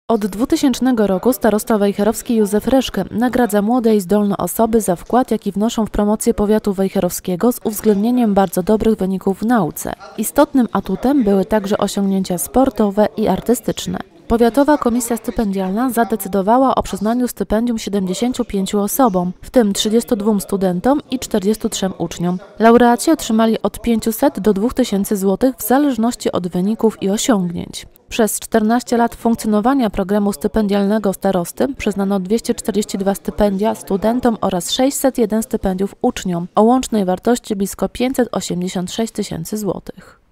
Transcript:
Od 2000 roku starosta wejherowski Józef Reszke nagradza młode i zdolne osoby za wkład, jaki wnoszą w promocję powiatu wejherowskiego z uwzględnieniem bardzo dobrych wyników w nauce. Istotnym atutem były także osiągnięcia sportowe i artystyczne. Powiatowa Komisja Stypendialna zadecydowała o przyznaniu stypendium 75 osobom, w tym 32 studentom i 43 uczniom. Laureaci otrzymali od 500 do 2000 zł w zależności od wyników i osiągnięć. Przez 14 lat funkcjonowania programu stypendialnego starosty przyznano 242 stypendia studentom oraz 601 stypendiów uczniom o łącznej wartości blisko 586 000 złotych.